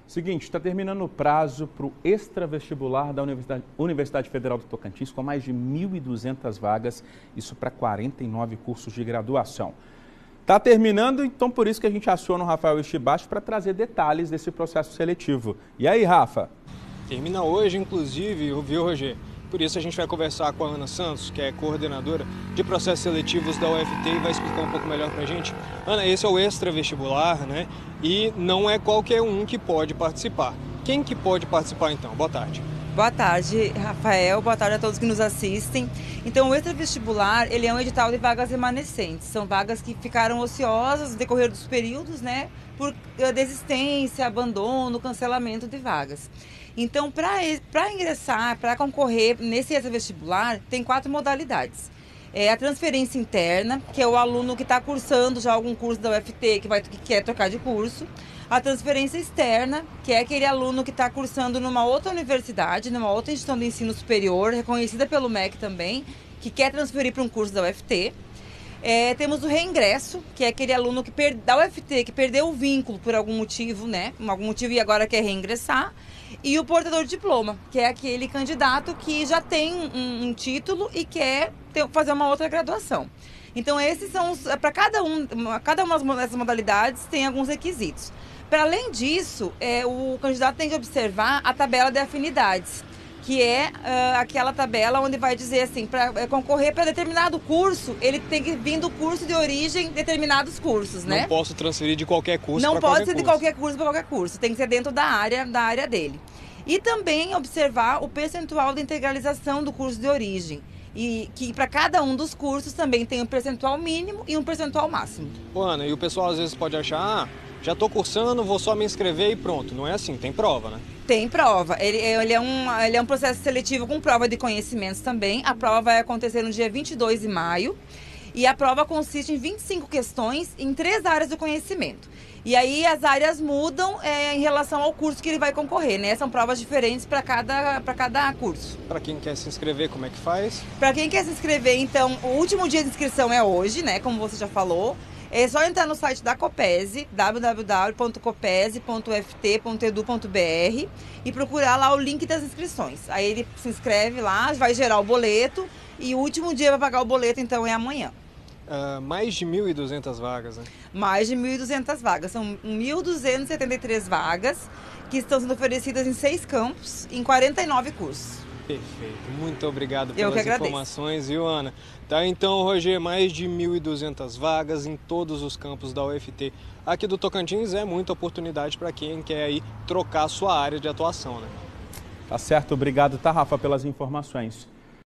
Seguinte, está terminando o prazo para o extravestibular da Universidade Federal do Tocantins, com mais de 1.200 vagas, isso para 49 cursos de graduação. Está terminando, então por isso que a gente aciona o Rafael Estibacho para trazer detalhes desse processo seletivo. E aí, Rafa? Termina hoje, inclusive, viu, Roger? Por isso a gente vai conversar com a Ana Santos, que é coordenadora de processos seletivos da UFT, e vai explicar um pouco melhor para a gente. Ana, esse é o extravestibular, né? E não é qualquer um que pode participar. Quem que pode participar, então? Boa tarde. Boa tarde, Rafael. Boa tarde a todos que nos assistem. Então, o extravestibular, ele é um edital de vagas remanescentes. São vagas que ficaram ociosas no decorrer dos períodos, né? Por desistência, abandono, cancelamento de vagas. Então, para ingressar, para concorrer nesse extravestibular, tem 4 modalidades. É a transferência interna, que é o aluno que está cursando já algum curso da UFT, que quer trocar de curso. A transferência externa, que é aquele aluno que está cursando numa outra universidade, numa outra instituição de ensino superior, reconhecida pelo MEC também, que quer transferir para um curso da UFT. Temos o reingresso, que é aquele aluno da UFT que perdeu o vínculo por algum motivo, né? Algum motivo e agora quer reingressar. E o portador de diploma, que é aquele candidato que já tem um título e quer fazer uma outra graduação. Então, esses são para cada uma dessas modalidades tem alguns requisitos. Para além disso, o candidato tem que observar a tabela de afinidades, que é aquela tabela onde vai dizer assim, para concorrer para determinado curso, ele tem que vir do curso de origem determinados cursos, né? Não posso transferir de qualquer curso para qualquer curso. Não pode ser de qualquer curso para qualquer curso, tem que ser dentro da área dele. E também observar o percentual de integralização do curso de origem. E que para cada um dos cursos também tem um percentual mínimo e um percentual máximo. Ô, Ana, e o pessoal às vezes pode achar, já estou cursando, vou só me inscrever e pronto. Não é assim, tem prova, né? Tem prova. Ele é um processo seletivo com prova de conhecimentos também. A prova vai acontecer no dia 22 de maio. E a prova consiste em 25 questões em 3 áreas do conhecimento. E aí as áreas mudam em relação ao curso que ele vai concorrer, né? São provas diferentes para cada curso. Para quem quer se inscrever, como é que faz? Para quem quer se inscrever, então, o último dia de inscrição é hoje, né? Como você já falou. É só entrar no site da Copese, www.copese.ft.edu.br e procurar lá o link das inscrições. Aí ele se inscreve lá, vai gerar o boleto e o último dia para pagar o boleto, então, é amanhã. Mais de 1.200 vagas, né? Mais de 1.200 vagas. São 1.273 vagas que estão sendo oferecidas em 6 campos, em 49 cursos. Perfeito. Muito obrigado pelas informações, viu, Ana? Tá, então, Roger, mais de 1.200 vagas em todos os campos da UFT. Aqui do Tocantins é muita oportunidade para quem quer aí trocar a sua área de atuação, né? Tá certo. Obrigado, tá, Rafa, pelas informações.